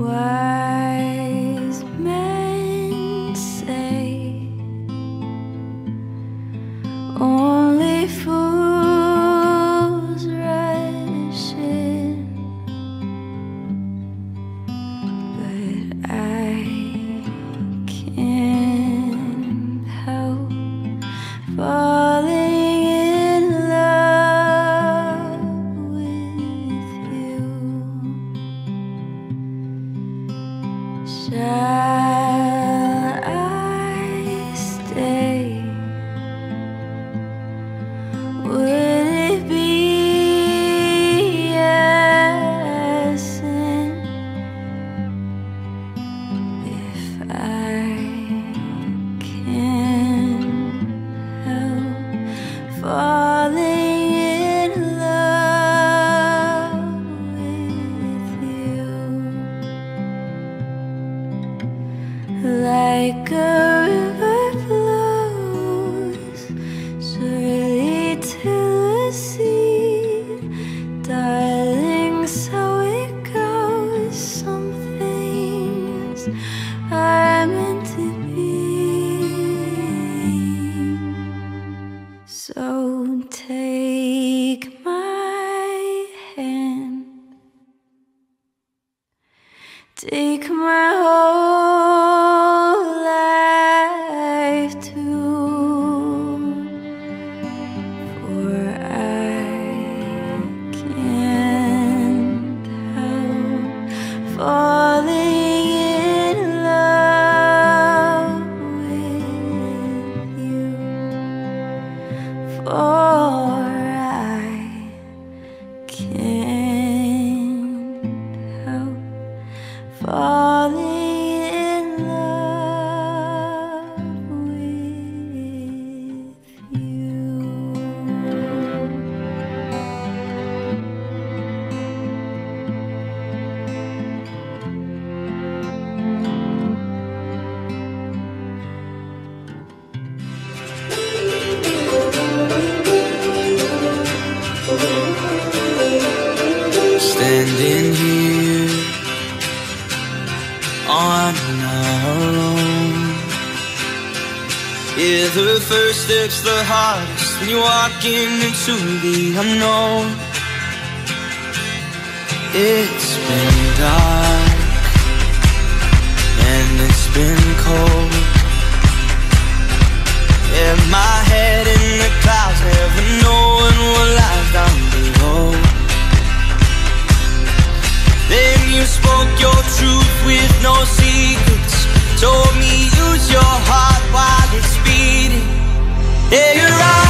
Wise men say only fools rush in, but I can't help falling in love with you. Shall I stay? Would it be a sin if I can't help falling in love with you? Like a river flows surely to the sea, darling, so it goes. Some things are meant to be. So take my hand, take my whole life too, for I can't help falling in love with you, for I can't help falling in love with you. Standing here on our own, yeah, the first step's the hardest when you're walking into the unknown. It's been dark and it's been cold, yeah, my head in the clouds, never knowing what lies down below. Then you spoke your truth with no secrets, told me use your heart while it's beating. Yeah, you're right.